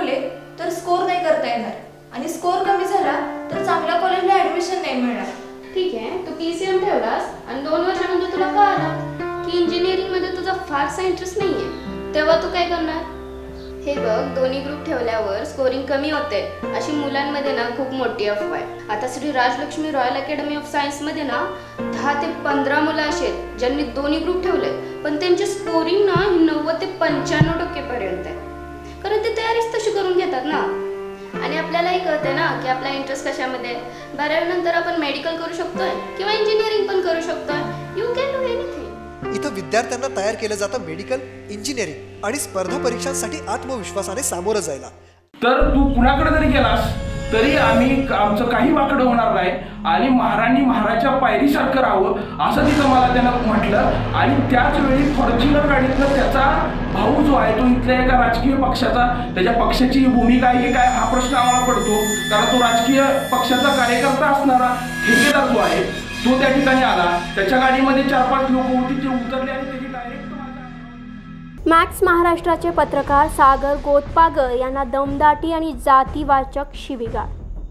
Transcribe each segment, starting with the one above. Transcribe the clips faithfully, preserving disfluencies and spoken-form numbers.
पडले तर स्कोर नाही करता येणार आणि स्कोर कमी झाला तर चांगल्या कॉलेजला ऍडमिशन नाही मिळणार. ठीक आहे, तू पीसीएम ठेवलास आणि दोन वर्षानंतर तुला कळालं की इंजिनिअरिंग मध्ये तुझा फारसा इंटरेस्ट नाहीये, तेव्हा तू काय करणार? हे बघ, दोन्ही ग्रुप ठेवल्यावर स्कोरिंग कमी होते अशी मुलांमध्ये ना खूप मोठी अफवा आहे. आता Shri Rajalakshmi royal academy of science मध्ये ना दहा ते पंधरा मुलं अशी आहेत ज्यांनी दोन्ही ग्रुप ठेवले, पण त्यांची स्कोरिंग ना नव्वद ते पंच्याण्णव टक्के पर्यंत आहे, कारण ते तयारीच तशी करून घेतात ना. आणि आपल्यालाही कळते ना की आपला इंटरेस्ट कशामध्ये. बारावी नंतर आपण मेडिकल करू शकतोय किंवा इंजिनिअरिंग पण करू शकतोय. You can do anything. इथं विद्यार्थ्यांना तयार केलं जातं मेडिकल, इंजिनिअरिंग आणि स्पर्धा परीक्षांसाठी आत्मविश्वासाने सामोरं जायला. तर तू कुणाकडे जरी गेलास तरी आम्ही आमचं काही वाकडं होणार नाही आणि महाराणी महाराच्या पायरीसारखं राहावं असं तिथं मला त्यानं म्हटलं. आणि त्याच वेळी फॉर्च्युनर गाडीतलं त्याचा भाऊ जो आहे तो इथल्या एका राजकीय पक्षाचा, त्याच्या पक्षाची भूमिका आहे की काय हा प्रश्न आम्हाला पडतो, कारण तो राजकीय पक्षाचा कार्यकर्ता असणारा ठेकेदार जो आहे तो त्या ठिकाणी आला. त्याच्या गाडीमध्ये चार पाच लोक होती जे उतरले आणि त्याची डायरेक्ट. मॅक्स महाराष्ट्राचे पत्रकार सागर गोतपागर यांना दमदाटी आणि जातीवाचक शिवीगाळ.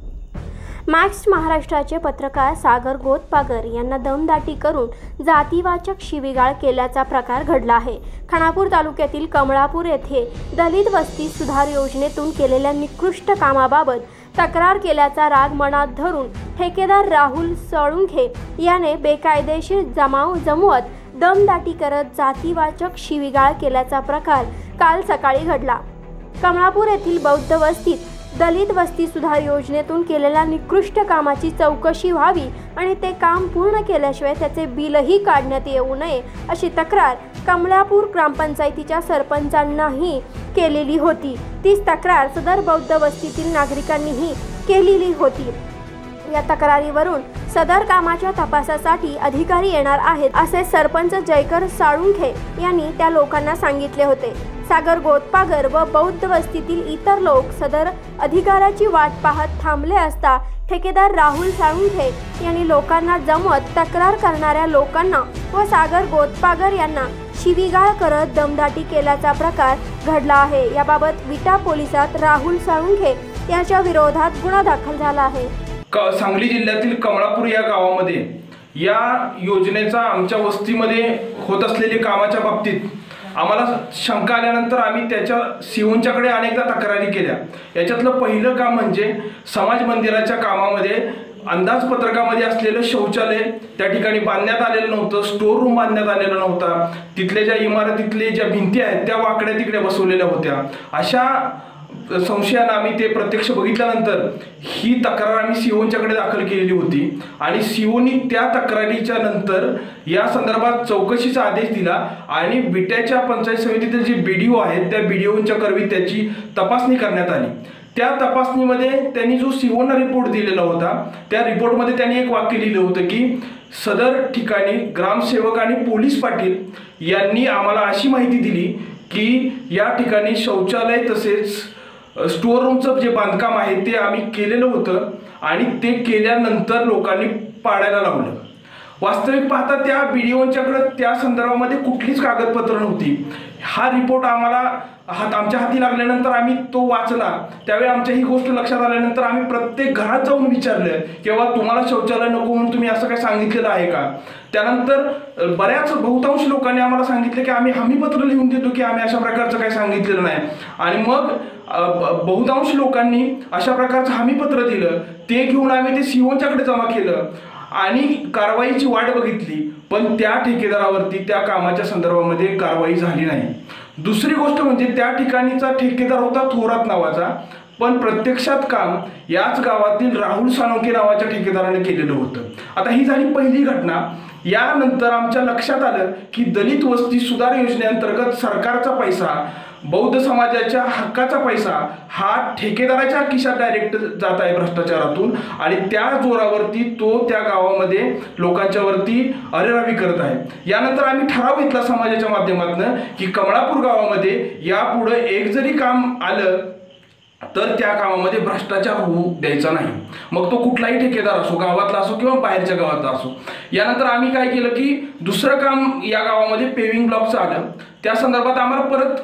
मॅक्स महाराष्ट्राचे पत्रकार सागर गोतपागर यांना दमदाटी करून जातीवाचक शिवीगाळ केल्याचा प्रकार घडला आहे. खानापूर तालुक्यातील कमळापूर येथे दलित वस्ती सुधार योजनेतून केलेल्या निकृष्ट कामाबाबत तक्रार केल्याचा राग मनात धरून ठेकेदार राहुल साळुंखे याने बेकायदेशीर जमाव जमवत दमदाटी करत जातीवाचक शिवीगाळ केल्याचा प्रकार काल सकाळी घडला. कमळापूर येथील बौद्ध वस्तीत दलित वस्ती सुधार योजनेतून केलेल्या निकृष्ट कामाची चौकशी व्हावी आणि ते काम पूर्ण केल्याशिवाय त्याचे बिलही काढण्यात येऊ नये अशी तक्रार कमळापूर ग्रामपंचायतीच्या सरपंचांनाही केलेली होती. तीच तक्रार सदर बौद्ध वस्तीतील नागरिकांनीही केलेली होती. या तक्रारीवरून सदर कामाच्या तपासासाठी अधिकारी येणार आहेत असे सरपंच जयकर साळुंखे यांनी त्या लोकांना सांगितले होते. सागर गोतपागर व बौद्ध वस्तीतील इतर लोक सदर अधिकाऱ्याची वाट पाहत थांबले असता ठेकेदार राहुल साळुंखे यांनी लोकांना जमवत तक्रार करणाऱ्या लोकांना व सागर गोतपागर यांना शिवीगाळ करत दमदाटी केल्याचा प्रकार घडला आहे. याबाबत विटा पोलिसात राहुल साळुंखे यांच्या विरोधात गुन्हा दाखल झाला आहे. सांगली जिल्ह्यातील कमळापूर या गावामध्ये या योजनेचा आमच्या वस्तीमध्ये होत असलेल्या कामाच्या बाबतीत आम्हाला शंका आल्यानंतर आम्ही त्याच्या सीओंच्याकडे अनेकदा तक्रारी केल्या. याच्यातलं पहिलं काम म्हणजे समाज मंदिराच्या कामामध्ये अंदाजपत्रकामध्ये असलेलं शौचालय त्या ठिकाणी बांधण्यात आलेलं नव्हतं, स्टोर रूम बांधण्यात आलेला नव्हता, तिथल्या ज्या इमारतीतले ज्या भिंती आहेत त्या वाकड्या तिकडे बसवलेल्या होत्या. अशा संशयानं आम्ही ते प्रत्यक्ष बघितल्यानंतर ही तक्रार आम्ही सीओंच्याकडे दाखल केलेली होती आणि सीओनी त्या तक्रारीच्या नंतर या संदर्भात चौकशीचा आदेश दिला आणि विट्याच्या पंचायत समितीतील जे बीडीओ आहेत त्या बीडीओंच्या करवी त्याची तपासणी करण्यात आली. त्या तपासणीमध्ये त्यांनी जो सीओना रिपोर्ट दिलेला होता त्या रिपोर्टमध्ये त्यांनी एक वाक्य लिहिलं होतं की सदर ठिकाणी ग्रामसेवक आणि पोलीस पाटील यांनी आम्हाला अशी माहिती दिली की या ठिकाणी शौचालय तसेच स्टोअर रूमचं जे बांधकाम आहे ते आम्ही केलेलं होतं आणि ते केल्यानंतर लोकांनी पाडायला लावलं. वास्तविक पाहता त्या बीडीओंच्याकडे त्या संदर्भामध्ये कुठलीच कागदपत्र नव्हती. हा रिपोर्ट आम्हाला हात आमच्या हाती लागल्यानंतर आम्ही तो वाचला. त्यावेळी आमच्या ही गोष्ट लक्षात आल्यानंतर आम्ही प्रत्येक घरात जाऊन विचारलं किंवा तुम्हाला शौचालय नको म्हणून तुम्ही असं काय सांगितलेलं आहे का. त्यानंतर बऱ्याच बहुतांश लोकांनी आम्हाला सांगितलं की आम्ही हमीपत्र लिहून देतो की आम्ही अशा प्रकारचं काही सांगितलेलं नाही. आणि मग बहुतांश लोकांनी अशा प्रकारचं हमीपत्र दिलं. ते घेऊन आम्ही ते सीओंच्याकडे जमा केलं आणि कारवाईची वाट बघितली, पण त्या ठेकेदारावरती त्या कामाच्या संदर्भामध्ये कारवाई झाली नाही. दुसरी गोष्ट म्हणजे त्या ठिकाणीचा ठेकेदार होता थोरात नावाचा, पण प्रत्यक्षात काम याच गावातील राहुल साळुंखे नावाच्या ठेकेदाराने केलेलं होतं. आता ही झाली पहिली घटना. यानंतर आमच्या लक्षात आलं की दलित वस्ती सुधार योजनेअंतर्गत सरकारचा पैसा, बौद्ध समाजाच्या हक्काचा पैसा हा ठेकेदाराच्या खिशात डायरेक्ट जात आहे भ्रष्टाचारातून आणि त्या जोरावरती तो त्या गावामध्ये लोकांच्या वरती अरेरावी करत आहे. यानंतर आम्ही ठराव घेतला समाजाच्या माध्यमातून की कमळापूर गावामध्ये यापुढे एक जरी काम आलं तर त्या कामामध्ये भ्रष्टाचार होऊ द्यायचा नाही, मग तो कुठलाही ठेकेदार असो, गावातला असो किंवा बाहेरच्या गावातला असो. यानंतर आम्ही काय केलं की दुसरं काम या गावामध्ये पेविंग ब्लॉकचं आलं. त्या संदर्भात आम्हाला परत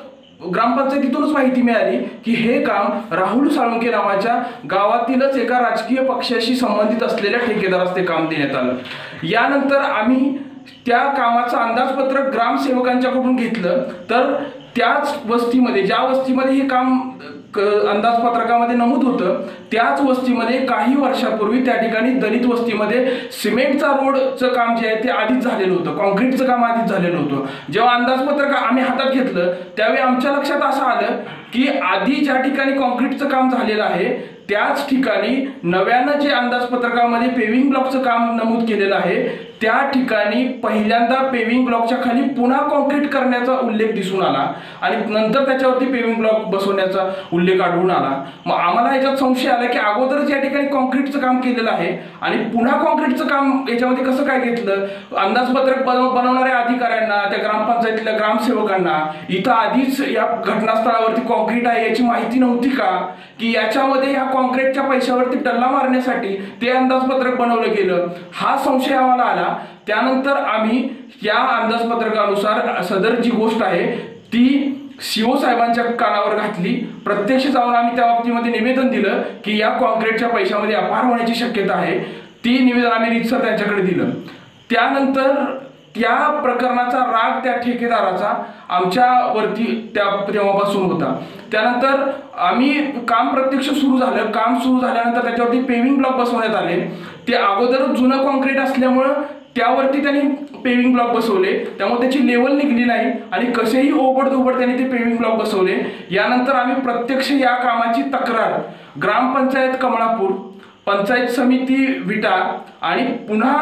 ग्रामपंचायतीतूनच माहिती मिळाली की हे काम राहुल साळुंके नावाच्या गावातीलच एका राजकीय पक्षाशी संबंधित असलेल्या ठेकेदारास ते काम देण्यात आलं. यानंतर आम्ही त्या कामाचं अंदाजपत्रक ग्रामसेवकांच्याकडून घेतलं. तर त्याच वस्तीमध्ये, ज्या वस्तीमध्ये हे काम अंदाजपत्रकामध्ये नमूद होतं, त्याच वस्तीमध्ये काही वर्षापूर्वी त्या ठिकाणी दलित वस्तीमध्ये सिमेंटचा रोडचं काम जे आहे ते आधीच झालेलं होतं, कॉन्क्रीटचं काम आधीच झालेलं होतं. जेव्हा अंदाजपत्रक आम्ही हातात घेतलं त्यावेळी आमच्या लक्षात असं आलं की आधी ज्या ठिकाणी कॉन्क्रीटचं काम झालेलं आहे त्याच ठिकाणी नव्यानं जे अंदाजपत्रकामध्ये पेविंग ब्लॉकचं काम नमूद केलेलं आहे त्या ठिकाणी पहिल्यांदा पेविंग ब्लॉकच्या खाली पुन्हा कॉन्क्रीट करण्याचा उल्लेख दिसून आला आणि नंतर त्याच्यावरती पेविंग ब्लॉक बसवण्याचा उल्लेख आढळून आला. मग आम्हाला याच्यात संशय आला की अगोदरच या ठिकाणी कॉन्क्रीटचं काम केलेलं आहे आणि पुन्हा कॉन्क्रीटचं काम याच्यामध्ये कसं काय घेतलं. अंदाजपत्रक बनवणाऱ्या अधिकाऱ्यांना, त्या ग्रामपंचायतीतल्या ग्रामसेवकांना इथं आधीच या घटनास्थळावरती कॉन्क्रीट आहे याची माहिती नव्हती का, की याच्यामध्ये ह्या कॉन्क्रीटच्या पैशावरती टल्ला मारण्यासाठी ते अंदाजपत्रक बनवलं गेलं, हा संशय आम्हाला आला. त्यानंतर आम्ही या अंदाजपत्रकानुसार सदर जी गोष्ट आहे ती सीओ साहेबांच्या कानावर घातली. प्रत्यक्ष जाऊन आम्ही त्या बाबतीमध्ये निवेदन दिलं की या कॉन्क्रीटच्या पैशामध्ये अपहार होण्याची शक्यता आहे. ती निवेदन आम्ही रीतसर त्यांच्याकडे दिलं. त्यानंतर त्या प्रकरणाचा राग त्या ठेकेदाराचा आमच्यावरती त्या तेव्हापासून होता. त्यानंतर आम्ही काम प्रत्यक्ष सुरू झालं. काम सुरू झाल्यानंतर त्याच्यावरती पेविंग ब्लॉक बसवण्यात आले. ते अगोदरच जुनं कॉन्क्रीट असल्यामुळं त्यावरती त्यांनी पेविंग ब्लॉक बसवले, त्यामुळे त्याची लेवल निघली नाही आणि कसेही ओबडधोबड त्यांनी ते पेविंग ब्लॉक बसवले. यानंतर आम्ही प्रत्यक्ष या कामाची तक्रार ग्रामपंचायत कमळापूर, पंचायत समिती विटा आणि पुन्हा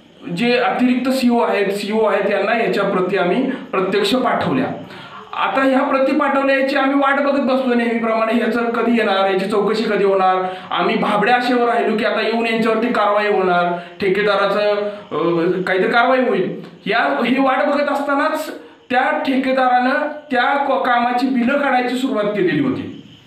जे अतिरिक्त सीओ आहेत सीओ आहेत यांना याच्या प्रती आम्ही प्रत्यक्ष पाठवल्या. आता ह्या प्रति पाठवल्या याची आम्ही वाट बघत बसलो नेहमीप्रमाणे, ह्याचं कधी येणार, याची चौकशी कधी होणार. आम्ही भाबड्या आशेवर राहिलो की आता येऊन यांच्यावरती कारवाई होणार, ठेकेदाराचं काहीतरी कारवाई होईल. या ही वाट बघत असतानाच त्या ठेकेदारानं त्या कामाची बिलं काढायची सुरुवात केलेली होती.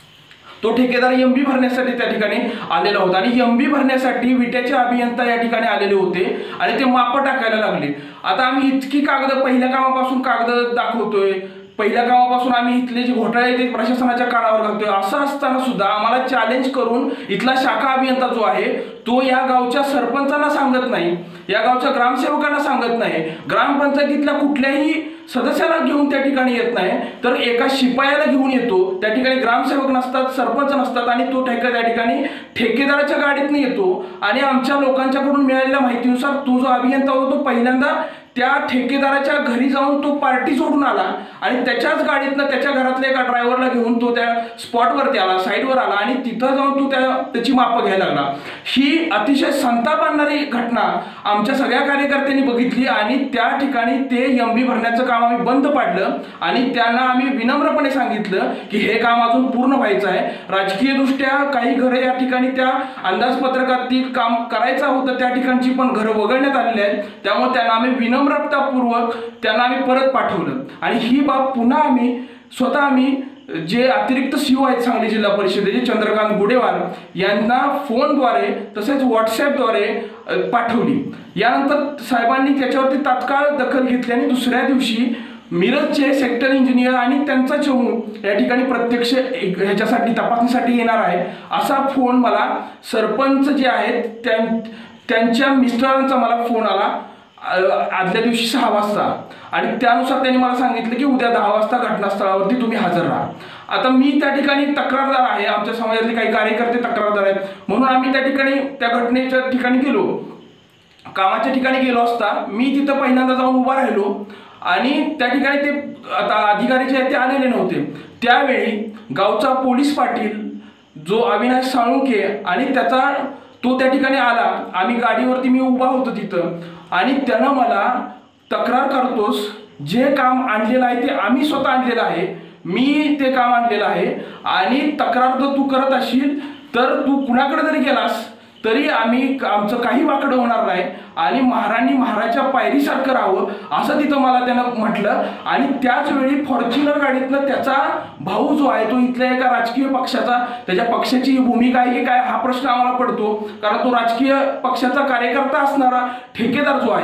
तो ठेकेदार एम बी भरण्यासाठी त्या ठिकाणी आलेला होता आणि एम बी भरण्यासाठी विट्याचे अभियंता या ठिकाणी आलेले होते आणि ते मापं टाकायला लागले. आता आम्ही इतकी कागद पहिल्या कामापासून कागद दाखवतोय, पहिल्या कामापासून आम्ही इथले जे घोटाळे ते प्रशासनाच्या कानावर घालतोय. असं असताना सुद्धा आम्हाला चॅलेंज करून इथला शाखा अभियंता जो आहे तो या गावच्या सरपंचांना सांगत नाही, या गावच्या ग्रामसेवकांना सांगत नाही, ग्रामपंचायतीतल्या कुठल्याही सदस्याला घेऊन त्या ठिकाणी येत नाही, तर एका शिपायाला घेऊन येतो. त्या ठिकाणी ग्रामसेवक नसतात, सरपंच नसतात आणि तो ठेका त्या ठिकाणी ठेकेदाराच्या गाडीतनं येतो आणि आमच्या लोकांच्याकडून मिळालेल्या माहितीनुसार तो जो अभियंता होता तो पहिल्यांदा त्या ठेकेदाराच्या घरी जाऊन तो पार्टी सोडून आला आणि त्याच्याच गाडीतनं त्याच्या घरातल्या एका ड्रायव्हरला घेऊन तो त्या स्पॉटवरती आला, साईडवर आला आणि तिथं जाऊन तो त्या त्याची मापं घ्यायला लागला. ही अतिशय संताप आणणारी घटना आमच्या सगळ्या कार्यकर्त्यांनी बघितली आणि त्या ठिकाणी ते एम बी भरण्याचं काम आम्ही बंद पाडलं आणि त्यांना आम्ही विनम्रपणे सांगितलं की हे काम अजून पूर्ण व्हायचं आहे. राजकीयदृष्ट्या काही घरं या ठिकाणी त्या अंदाजपत्रकातील काम करायचं होतं त्या ठिकाणची पण घरं वगळण्यात आलेली आहेत, त्यामुळे त्यांना आम्ही विनम्रतापूर्वक त्यांना आम्ही परत पाठवलं. आणि ही बाब पुन्हा आम्ही स्वतः आम्ही जे अतिरिक्त सीओ आहेत सांगली जिल्हा परिषदेचे चंद्रकांत गुडेवार यांना फोनद्वारे तसेच व्हॉट्सॲपद्वारे पाठवली. यानंतर साहेबांनी त्याच्यावरती तात्काळ दखल घेतली आणि दुसऱ्या दिवशी मिरजचे सेक्टर इंजिनियर आणि त्यांचा चमू या ठिकाणी प्रत्यक्ष ह्याच्यासाठी तपासणीसाठी येणार आहे असा फोन मला सरपंच जे आहेत त्यां त्यांच्या मिस्टरांचा मला फोन आला आदल्या दिवशी सहा वाजता आणि त्यानुसार त्यांनी मला सांगितलं की उद्या दहा वाजता घटनास्थळावरती तुम्ही हजर राहा. आता मी त्या ठिकाणी तक्रारदार आहे, आमच्या समाजातले काही कार्यकर्ते तक्रारदार आहेत म्हणून आम्ही त्या ठिकाणी त्या घटनेच्या ठिकाणी गेलो. कामाच्या ठिकाणी गेलो असता मी तिथं पहिल्यांदा जाऊन उभा राहिलो आणि त्या ठिकाणी ते आता अधिकारी जे आहेत ते आलेले नव्हते. त्यावेळी गावचा पोलीस पाटील जो अविनाश साळुंके आणि त्याचा तो त्या ठिकाणी आला. आम्ही गाडीवरती मी उभा होतो तिथं आणि त्यानं मला तक्रार करतोस, जे काम आणलेलं आहे ते आम्ही स्वतः आणलेलं आहे, मी ते काम आणलेलं आहे आणि तक्रार जर तू करत असशील तर तू कुणाकडे जरी गेलास तरी आम्ही आमचं काही वाकडं होणार नाही आणि महाराणी महाराजच्या पायरीसारखं राहावं असं तिथं मला त्यानं म्हटलं. आणि त्याच वेळी फॉर्च्युनर गाडीतनं त्याचा भाऊ जो आहे तो इथल्या एका राजकीय पक्षाचा, त्याच्या पक्षाची भूमिका आहे की काय हा प्रश्न आम्हाला पडतो, कारण तो राजकीय पक्षाचा कार्यकर्ता असणारा ठेकेदार जो आहे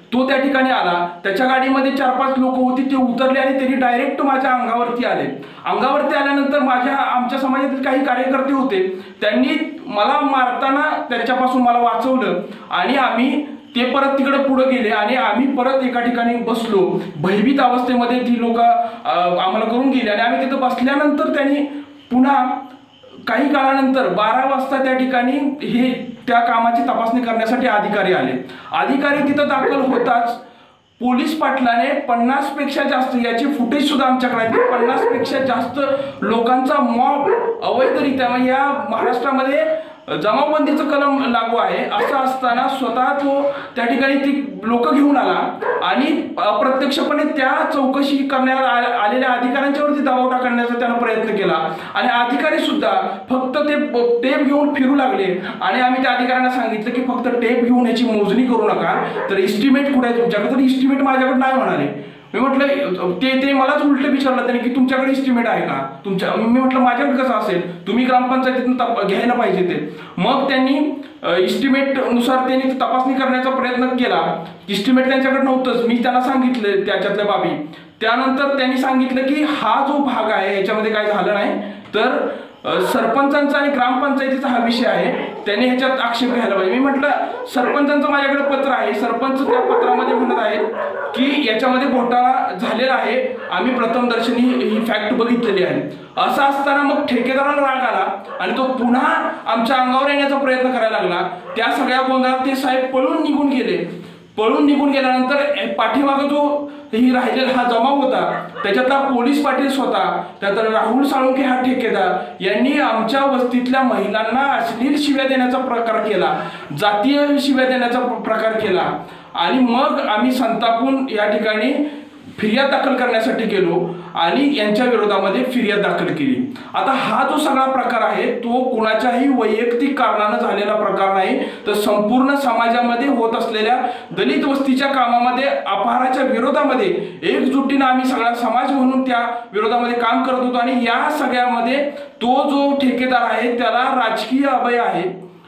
तो त्या ठिकाणी आला, त्याच्या गाडीमध्ये चार पाच लोक होती, ते उतरले आणि त्यांनी डायरेक्ट माझ्या अंगावरती आले. अंगावरती आल्यानंतर माझ्या आमच्या समाजातील काही कार्यकर्ते होते, त्यांनी मला मारताना त्यांच्यापासून मला वाचवलं आणि आम्ही ते परत तिकडे पुढे गेले आणि आम्ही परत एका ठिकाणी बसलो. भयभीत अवस्थेमध्ये ती लोक आम्हाला करून गेली आणि आम्ही तिथं बसल्यानंतर त्यांनी पुन्हा काही काळानंतर बारा वाजता त्या ठिकाणी हे त्या कामाची तपासणी करण्यासाठी अधिकारी आले. अधिकारी तिथं दाखल होताच पोलीस पाटलाने पन्नास पेक्षा जास्त, याची फुटेज सुद्धा आमच्याकडे आहे, पन्नास पेक्षा जास्त लोकांचा मॉब अवैधरित्या या महाराष्ट्रामध्ये जमावबंदीचं कलम लागू आहे असं असताना स्वतः तो त्या ठिकाणी ती लोक घेऊन आला आणि अप्रत्यक्षपणे त्या चौकशी करण्यात आलेल्या अधिकाऱ्यांच्यावरती दबाव टाकण्याचा त्यानं प्रयत्न केला आणि अधिकारी सुद्धा फक्त ते टेप घेऊन फिरू लागले आणि आम्ही त्या अधिकाऱ्यांना सांगितलं की फक्त टेप घेऊन याची मोजणी करू नका, तर इस्टिमेट कुठे आहे तुमच्याकडे, तर इस्टिमेट माझ्याकडे नाही म्हणाले. मी म्हटलं ते ते मलाच उलट विचारलं त्याने की तुमच्याकडे इस्टिमेट आहे का तुमच्या, मी म्हटलं माझ्याकडे कसं असेल, तुम्ही ग्रामपंचायतीतून तप घ्यायला पाहिजे ते. मग त्यांनी इस्टिमेटनुसार त्यांनी तपासणी करण्याचा प्रयत्न केला. इस्टिमेट त्यांच्याकडे नव्हतंच, मी त्यांना सांगितलं त्याच्यातल्या बाबी. त्यानंतर त्यांनी सांगितलं की हा जो भाग आहे याच्यामध्ये काय झालं नाही, तर सरपंचांचा आणि ग्रामपंचायतीचा हा विषय आहे, त्याने ह्याच्यात आक्षेप घ्यायला पाहिजे. मी म्हटलं सरपंचांचं माझ्याकडे पत्र आहे, सरपंच त्या पत्रामध्ये म्हणत आहेत की याच्यामध्ये घोटाळा झालेला आहे, आम्ही प्रथमदर्शनी ही फॅक्ट बघितलेली आहे. असं असताना मग ठेकेदाराला राग आला आणि तो पुन्हा आमच्या अंगावर येण्याचा प्रयत्न करायला लागला. त्या सगळ्या गोंधळात ते साहेब पळून निघून गेले. पळून निघून गेल्यानंतर पाठीमागं जो ही राहिलेला हा जमाव होता त्याच्यातला पोलीस पाटील स्वतः, त्यात राहुल साळुंखे हा ठेकेदार यांनी आमच्या वस्तीतल्या महिलांना अश्लील शिव्या देण्याचा प्रकार केला, जातीय शिव्या देण्याचा प्रकार केला आणि मग आम्ही संतापून या ठिकाणी फिर्याद दाखल करण्यासाठी गेलो आणि यांच्या विरोधामध्ये फिर्याद दाखल केली. आता हा जो सगळा प्रकार आहे तो कुणाच्याही वैयक्तिक कारणानं झालेला प्रकार नाही, तर संपूर्ण समाजामध्ये होत असलेल्या दलित वस्तीच्या कामामध्ये अपहाराच्या विरोधामध्ये एकजुटीनं आम्ही सगळा समाज म्हणून त्या विरोधामध्ये काम करत होतो आणि या सगळ्यामध्ये तो जो ठेकेदार आहे त्याला राजकीय अभय आहे.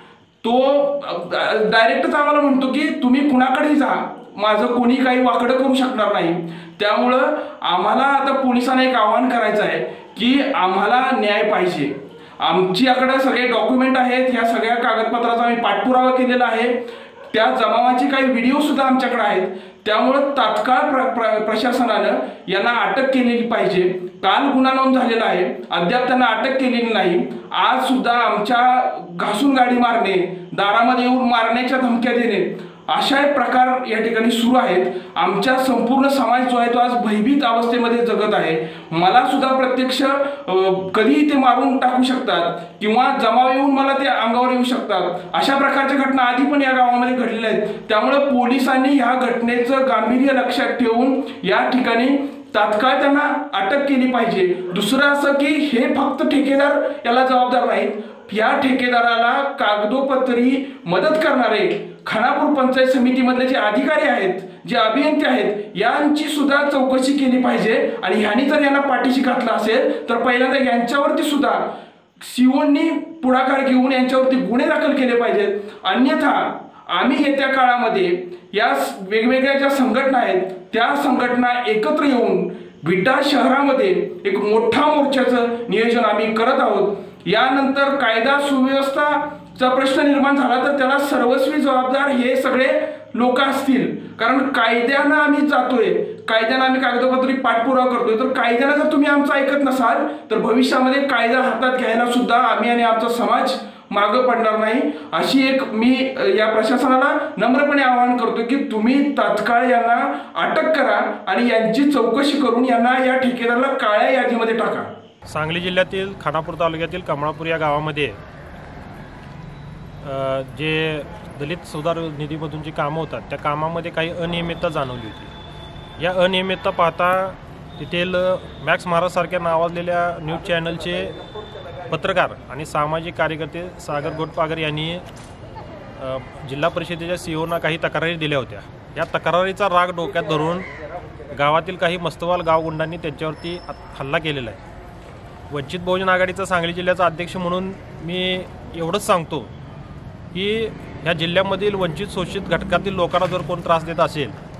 तो डायरेक्टच आम्हाला म्हणतो की तुम्ही कुणाकडेही जा, माझं कोणी काही वाकडं करू शकणार नाही. त्यामुळं आम्हाला आता पोलिसांना एक आवाहन करायचं आहे की आम्हाला न्याय पाहिजे. आमच्याकडे सगळे डॉक्युमेंट आहेत, ह्या सगळ्या कागदपत्राचा आम्ही पाठपुरावा केलेला आहे, त्या जमावाचे काही व्हिडिओ सुद्धा आमच्याकडे आहेत. त्यामुळं तात्काळ प्र प्र प्रशासनानं यांना अटक केलेली पाहिजे. काल गुन्हा नोंद झालेला आहे, अद्याप त्यांना अटक केलेली नाही. आज सुद्धा आमच्या घासून गाडी मारणे, दारामध्ये येऊन मारण्याच्या धमक्या देणे अशा प्रकार या ठिकाणी सुरू आहेत. आमच्या संपूर्ण समाज जो आहे तो आज भयभीत अवस्थेमध्ये जगत आहे. मला सुद्धा प्रत्यक्ष कधीही ते मारून टाकू शकतात किंवा जमाव येऊन मला ते अंगावर येऊ शकतात. अशा प्रकारच्या घटना आधी पण या गावामध्ये घडलेल्या आहेत. त्यामुळे पोलिसांनी ह्या घटनेचं गांभीर्य लक्षात ठेवून या ठिकाणी तात्काळ त्यांना अटक केली पाहिजे. दुसरं असं की हे फक्त ठेकेदार याला जबाबदार नाहीत, या ठेकेदाराला कागदोपत्री मदत करणारे खानापूर पंचायत समितीमधले जे अधिकारी आहेत, जे अभियंते आहेत, यांची सुद्धा चौकशी केली पाहिजे आणि ह्यांनी जर यांना पाठीशी घातला असेल तर पहिल्यांदा यांच्यावरती सुद्धा सीओनी पुढाकार घेऊन यांच्यावरती गुन्हे दाखल केले पाहिजेत. अन्यथा आम्ही येत्या काळामध्ये या वेगवेगळ्या ज्या संघटना आहेत त्या संघटना एकत्र येऊन विटा शहरामध्ये एक मोठा मोर्चाचं नियोजन आम्ही करत आहोत. यानंतर कायदा सुव्यवस्थाचा प्रश्न निर्माण झाला तर त्याला सर्वस्वी जबाबदार हे सगळे लोक असतील, कारण कायद्यानं आम्ही जातोय, कायद्यानं आम्ही कागदपत्री पाठपुरावा करतोय. तर कायद्यानं जर तुम्ही आमचं ऐकत नसाल तर भविष्यामध्ये कायदा हातात घ्यायला सुद्धा आम्ही आणि आमचा समाज मागं पडणार नाही. अशी एक मी या प्रशासनाला नम्रपणे आवाहन करतो की तुम्ही तात्काळ यांना अटक करा आणि यांची चौकशी करून यांना या ठेकेदाराला काळ्या यादीमध्ये टाका. सांगली जिल्ह्यातील खानापूर तालुक्यातील कमळापूर या गावामध्ये जे दलित सुधार निधीमधून जी कामं होतात त्या कामामध्ये काही अनियमितता जाणवली होती. या अनियमितता पाहता तेथील मॅक्स महाराजसारख्या नावाजलेल्या न्यूज चॅनलचे पत्रकार आणि सामाजिक कार्यकर्ते सागर गोटपागर यांनी जिल्हा परिषदेच्या सीओना काही तक्रारी दिल्या होत्या. या तक्रारीचा राग डोक्यात धरून गावातील काही मस्तवाल गावगुंडांनी त्यांच्यावरती हल्ला केलेला आहे. वंचित बहुजन आघाडीचा सांगली जिल्ह्याचा अध्यक्ष म्हणून मी एवढंच सांगतो की ह्या जिल्ह्यामधील वंचित शोषित घटकातील लोकांना जर कोण त्रास देत असेल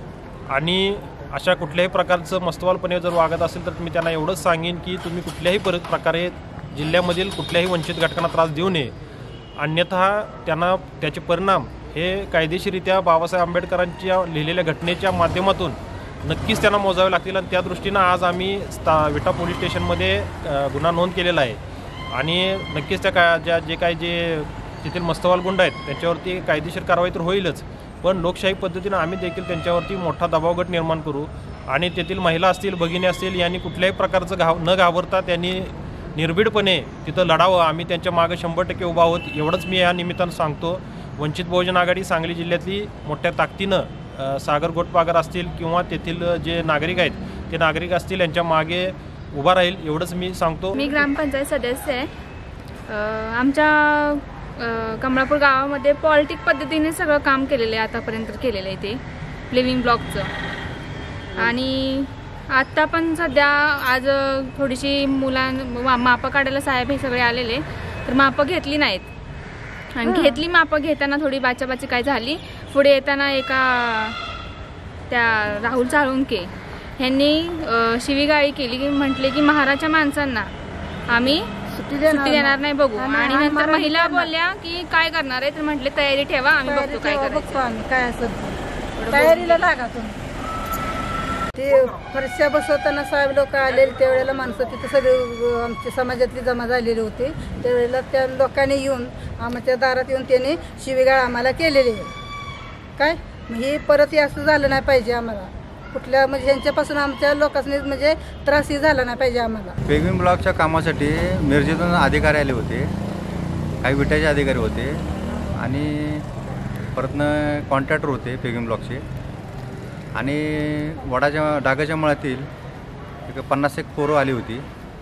आणि अशा कुठल्याही प्रकारचं मस्तवालपणे जर वागत असेल तर मी त्यांना एवढंच सांगेन की तुम्ही कुठल्याही पर प्रकारे जिल्ह्यामधील कुठल्याही वंचित घटकांना त्रास देऊ नये, अन्यथा त्यांना त्याचे परिणाम हे कायदेशीररित्या बाबासाहेब आंबेडकरांच्या लिहिलेल्या घटनेच्या माध्यमातून नक्कीच त्यांना मोजावे लागतील. आणि त्या दृष्टीनं आज आम्ही स्था विटा पोलीस स्टेशनमध्ये गुन्हा नोंद केलेला आहे आणि नक्कीच त्या का ज्या जे काय जे तेथील मस्तवाल गुंड आहेत त्यांच्यावरती कायदेशीर कारवाई तर होईलच, पण लोकशाही पद्धतीनं आम्ही देखील त्यांच्यावरती मोठा दबावगट निर्माण करू आणि तेथील महिला असतील, भगिनी असतील यांनी कुठल्याही प्रकारचं घाव न घाबरता त्यांनी निर्भीडपणे तिथं लढावं. आम्ही त्यांच्या मागे शंभर टक्के उभा आहोत एवढंच मी या निमित्तानं सांगतो. वंचित बहुजन आघाडी सांगली जिल्ह्यातली मोठ्या ताकदीनं सागर गोटपागर असतील किंवा तेथील जे नागरिक आहेत ते नागरिक असतील यांच्या मागे उभा राहील एवढंच मी सांगतो. मी ग्रामपंचायत सदस्य आहे. आमच्या कमळापूर गावामध्ये पॉलिटिक पद्धतीने सगळं काम केलेलं आहे, आतापर्यंत केलेलं आहे ते लिव्हिंग ब्लॉकचं. आणि आत्ता पण सध्या आज थोडीशी मुलां मापं काढायला साहेब हे सगळे आलेले, तर मापं घेतली नाहीत आणि घेतली मापं घेताना थोडी बाचाबाची काय झाली. पुढे येताना एका त्या राहुल साळुंके यांनी शिवीगाळी केली की म्हटले की महाराजच्या माणसांना आम्ही सुट्टी देणार नाही बघू. आणि नंतर महिला बोलल्या की काय करणार आहे, तर म्हटले तयारी ठेवा, आम्ही बघतो काय करायचं. काय असं तयारीला लागा तुम्ही. ते फरशा बसवताना साहेब लोक आलेले त्यावेळेला माणसं तिथे सगळे आमच्या समाजातली जमा झालेली होती. त्यावेळेला त्या लोकांनी येऊन आमच्या दारात येऊन त्यांनी शिवीगाळ आम्हाला केलेली आहे. काय हे परत असं झालं नाही पाहिजे आम्हाला. कुठल्या म्हणजे ह्यांच्यापासून आमच्या लोकांनी म्हणजे त्रासही झाला नाही पाहिजे आम्हाला. पेव्हिंग ब्लॉकच्या कामासाठी मिरजेतून अधिकारी आले होते, काही विटाचे अधिकारी होते आणि परतनं कॉन्ट्रॅक्टर होते पेव्हिंग ब्लॉकचे. आणि वडाच्या डागाच्या मळ्यातील एक पन्नास एक पोरं आली होती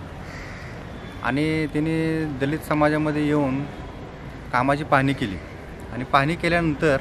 आणि त्यांनी दलित समाजामध्ये येऊन कामाची पाहणी केली. आणि पाहणी केल्यानंतर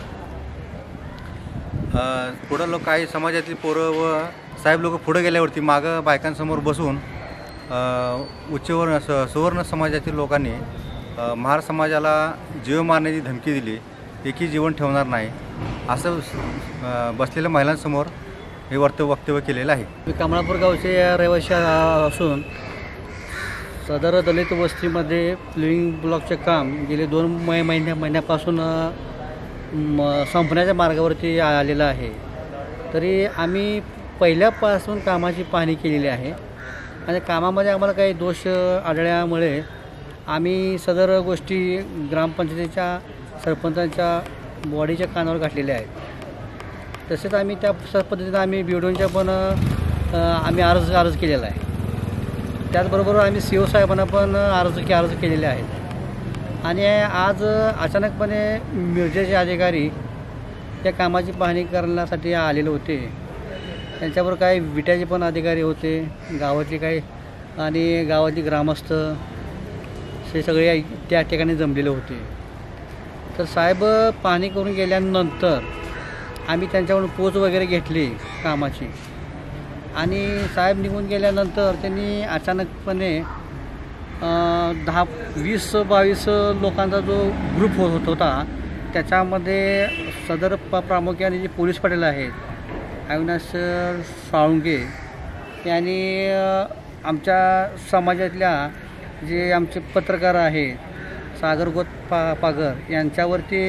पुढं लोक काही समाजातली पोरं व साहेब लोक पुढं गेल्यावरती मागं बायकांसमोर बसून उच्चवर्ण स सुवर्ण समाजातील लोकांनी महार समाजाला जीव मारण्याची धमकी दिली, एकही जीवन ठेवणार नाही असं बसलेल्या महिलांसमोर हे वर्त वक्तव्य केलेलं आहे. मी कमळापूर गावचे रहिवासी असून सदर दलित वस्तीमध्ये लिव्हिंग ब्लॉकचे काम गेले दोन मै महिन्या महिन्यापासून संपण्याच्या मार्गावरती आलेलं आहे. तरी आम्ही पहिल्यापासून कामाची पाहणी केलेली आहे आणि कामामध्ये आम्हाला काही दोष आढळल्यामुळे आम्ही सदर गोष्टी ग्रामपंचायतीच्या सरपंचांच्या बॉडीच्या कानावर घातलेल्या आहेत. तसेच आम्ही त्या पद्धतीनं आम्ही बिवडूंच्या पण आम्ही अर्ज अर्ज केलेला आहे. त्याचबरोबर आम्ही सी ओ साहेबांना पण अर्ज के अर्ज केलेले आहेत. आणि आज अचानकपणे मिरजेचे अधिकारी त्या कामाची पाहणी करण्यासाठी आलेले होते. त्यांच्याबरोबर काही विट्याचे पण अधिकारी होते, गावातले काही आणि गावातली ग्रामस्थ हे सगळे त्या ठिकाणी जमलेले होते. तर साहेब पाहणी करून गेल्यानंतर आम्ही त्यांच्याकडून पोच वगैरे घेतली कामाची आणि साहेब निघून गेल्यानंतर त्यांनी अचानकपणे दहा वीस बावीस लोकांचा जो ग्रुप होत होता त्याच्यामध्ये सदर प प्रामुख्याने जे पोलीस पाटील आहेत अविनाश साळुंके यांनी आमच्या समाजातल्या जे आमचे पत्रकार आहेत सागर गोत पा पागर यांच्यावरती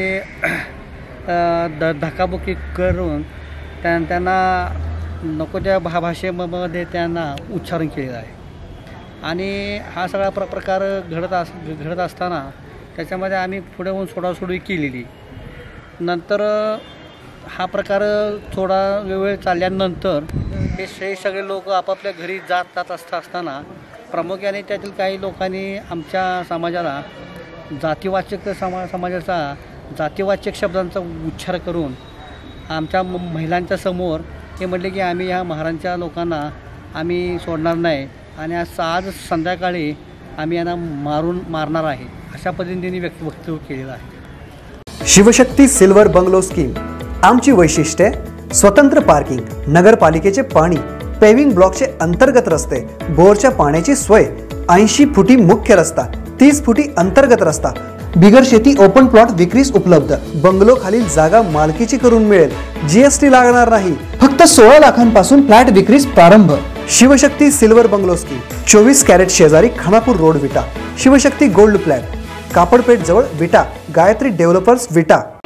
द धक्काबुक्की करून त्या त्यांना नको त्या भा भाषेमध्ये त्यांना उच्चारण केलेलं आहे. आणि हा सगळा प्र प्रकार घडत अस घडत असताना त्याच्यामध्ये आम्ही पुढे होऊन सोडासोडी केलेली. नंतर हा प्रकार थोडा वेळ चालल्यानंतर हे हे सगळे लोक आपापल्या घरी जात जात असता असताना प्रामुख्याने त्यातील काही लोकांनी आमच्या समाजाला जातीवाचक समा समाजाचा जातीवाचक शब्दांचा उच्चार करून आमच्या महिलांच्या समोर हे म्हटले की आम्ही ह्या महारांच्या लोकांना आम्ही सोडणार नाही आणि आज आज संध्याकाळी आम्ही यांना मारून मारणार आहे अशा पद्धतीने व्यक्त वक्तव्य केलेलं आहे. शिवशक्ती सिल्वर बंगलो स्कीम आमची वैशिष्ट्ये स्वतंत्र पार्किंग, नगरपालिकेचे पाणी, पेव्हिंग ब्लॉकचे अंतर्गत रस्ते, बोरच्या पाण्याची सोय, ऐंशी फुटी मुख्य रस्ता, तीस फुटी अंतर्गत रस्ता, बिगर शेती ओपन प्लॉट विक्रीस उपलब्ध, बंगलो खालील जागा मालकीची करून मिळेल, जीएसटी लागणार नाही, फक्त सोळा लाखांपासून फ्लॅट विक्रीस प्रारंभ. शिवशक्ती सिल्वर बंगलो स्कीम, चोवीस कॅरेट शेजारी खानापूर रोड विटा. शिवशक्ती गोल्ड फ्लॅट, कापडपेठ जवळ विटा, गायत्री डेव्हलपर्स विटा.